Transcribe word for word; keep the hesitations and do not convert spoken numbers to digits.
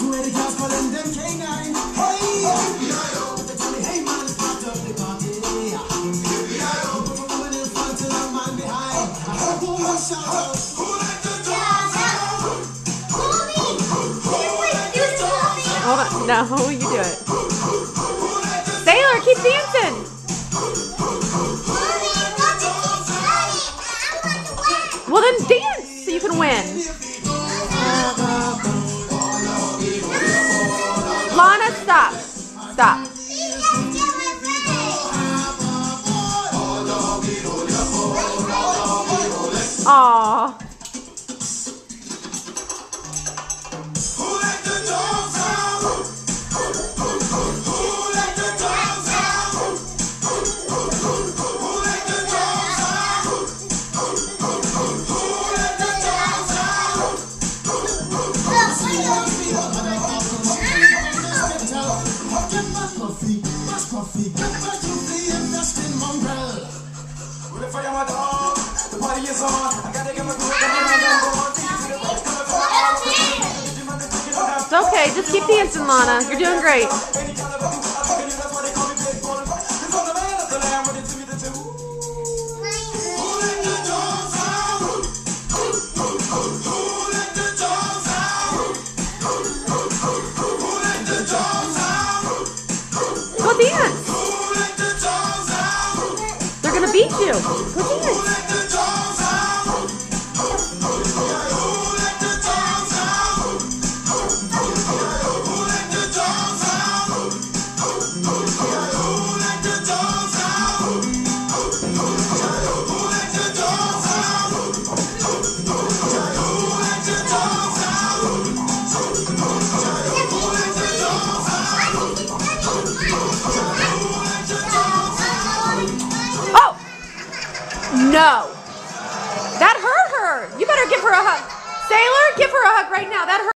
Hold on. No, you do it. Sailor, keep dancing. Well, then dance so you can win. Lana, stop. Stop. Aww. It's okay, just keep dancing, Lana. You're doing great. Go dance. They're gonna beat you. Go dance. No. That hurt her. You better give her a hug. Sailor, give her a hug right now. That hurt.